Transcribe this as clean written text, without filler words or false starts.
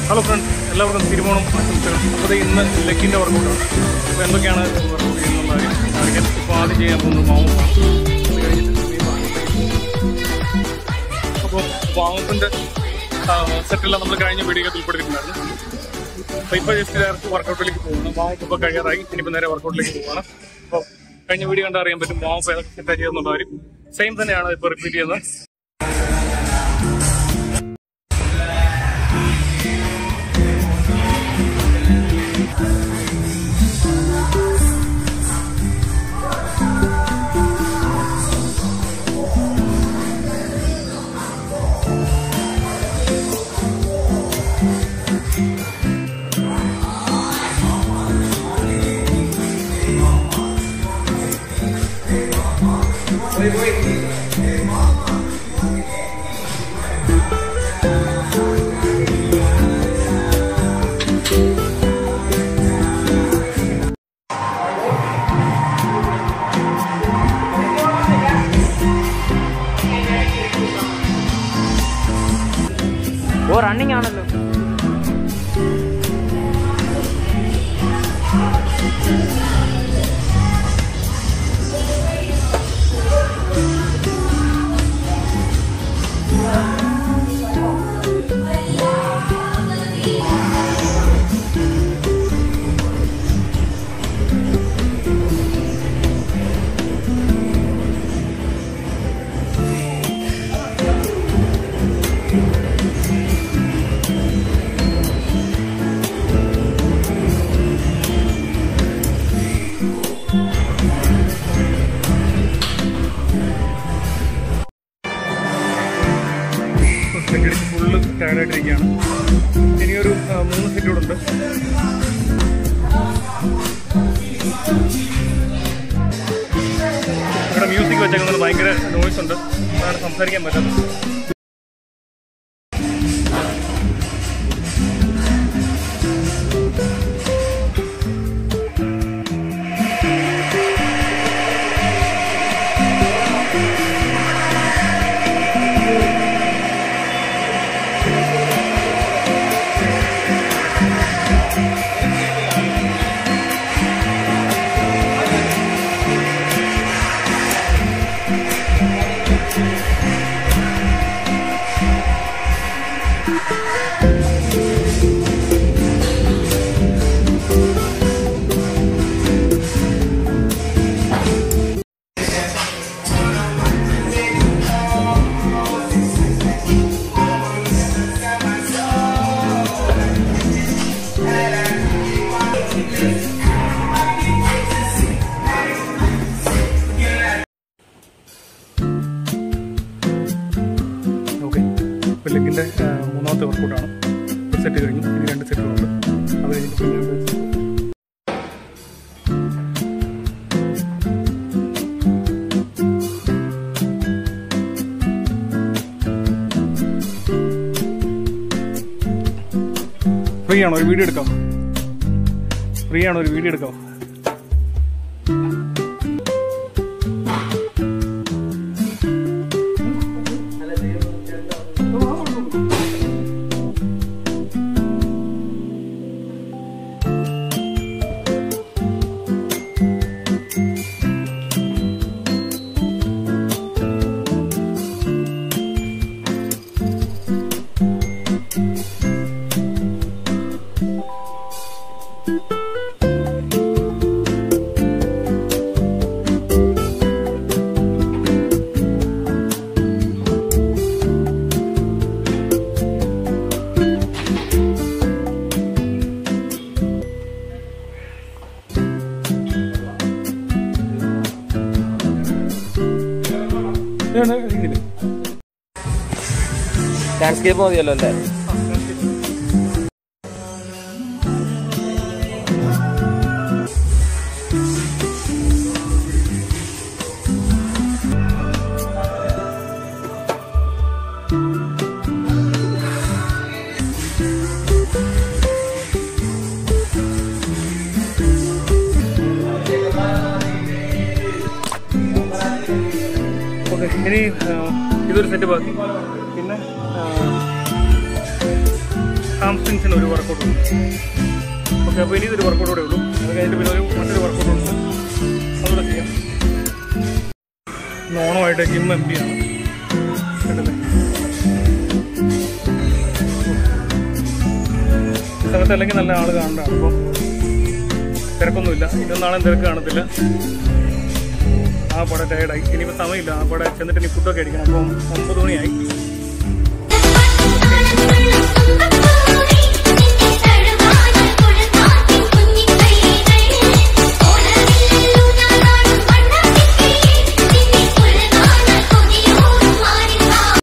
Hello friends, എല്ലാവർക്കും തിരുവോണം ആശംസകൾ. അപ്പോൾ ഇന്ന് ലെഗിൻ്റെ വർക്കൗട്ടാണ്. അപ്പോൾ എന്തൊക്കെയാണ് വർക്കൗട്ട് ചെയ്യുന്നുള്ള കാര്യം ഇപ്പോൾ ആദ്യം ചെയ്യാൻ പോകുന്നത് വാമപ്പാണ്. അത് കഴിഞ്ഞിട്ട് അപ്പോൾ വാമപ്പിൻ്റെ സെറ്റെല്ലാം നമ്മൾ കഴിഞ്ഞ വീഡിയോ ഉൾപ്പെടുത്തിയിട്ടുണ്ടായിരുന്നു. അപ്പോൾ ഇപ്പോൾ ജസ്റ്റ് ഡയറക്റ്റ് വർക്കൗട്ടിലേക്ക് പോകുന്നു. വാമപ്പ് ഇപ്പോൾ കഴിയാറായി. ഇനിയിപ്പോൾ നേരെ വർക്കൗട്ടിലേക്ക് പോവുകയാണ്. അപ്പോൾ കഴിഞ്ഞ വീഡിയോ കണ്ടാൽ അറിയാൻ പറ്റും വാമപ്പ് ഏതൊക്കെ സെറ്റായി ചെയ്യുന്നുള്ള കാര്യം. സെയിം തന്നെയാണ് ഇപ്പോൾ റിപ്പീറ്റ് ചെയ്യുന്നത്. ഓ റണ്ണിങ് ആണല്ലോ. ഫുള്ള് ടയർഡായിട്ടിരിക്കുകയാണ്. ഇനിയൊരു 3 സെറ്റ് കൂടെ ഉണ്ട്. ഇവിടെ മ്യൂസിക് വെച്ചേക്കുന്നത് ഭയങ്കര നോയ്സ് ഉണ്ട്, അതാണ് സംസാരിക്കാൻ പറ്റാത്തത്. ലെഗിൻ്റെ 3ാമത്തെ വർക്കൗട്ടാണ്. ഒരു സെറ്റ് കഴിഞ്ഞു, ഇനി 2 സെറ്റുകളുണ്ട്. അത് കഴിഞ്ഞിട്ട് ഫ്രീ ആണോ? ഒരു വീഡിയോ എടുക്കാം. ഫ്രീ ആണോ? ഒരു വീഡിയോ എടുക്കാം. ലാൻഡ്സ്കേപ്പ് മതിയല്ലോ അല്ലേ? ഓക്കെ, ഇനി ഇതൊരു സെറ്റ് ബാക്കി. പിന്നെ ഹാംസ്ട്രിങ്സിന് ഒരു വർക്കൗട്ട് ഉണ്ട്. ഓക്കെ, അപ്പോൾ ഇനി ഇതൊരു വർക്കൗട്ട് കൂടെ ഉള്ളൂ. അത് കഴിഞ്ഞിട്ട് പിന്നെ മറ്റൊരു വർക്കൗട്ട് ഉണ്ട്, അതുകൂടെ ചെയ്യാം. ഓണമായിട്ട് ജിം എം പി ആണ് കേട്ടല്ലേ. ഈ സമയത്ത് അല്ലെങ്കിൽ നല്ല ആൾ കാണേണ്ടതാണ്. അപ്പം തിരക്കൊന്നുമില്ല, ഇതൊന്നാളും തിരക്ക് കാണത്തില്ല. ആ പടം ടയർഡായി, ഇനിയിപ്പോൾ സമയമില്ല. ആ പടം ചെന്നിട്ട് ഇനി ഫുഡൊക്കെ അടിക്കണം. അപ്പം 9 മണിയായി.